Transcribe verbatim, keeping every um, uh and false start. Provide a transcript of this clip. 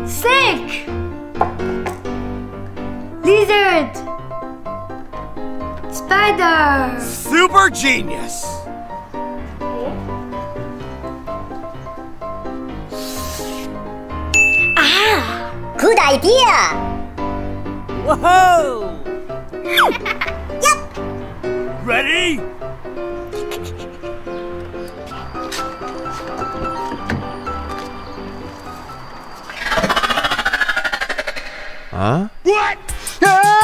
Snake. Lizard. Spider. Super genius. Ah, good idea. Whoa! Yep. Ready? Huh? What? Ah!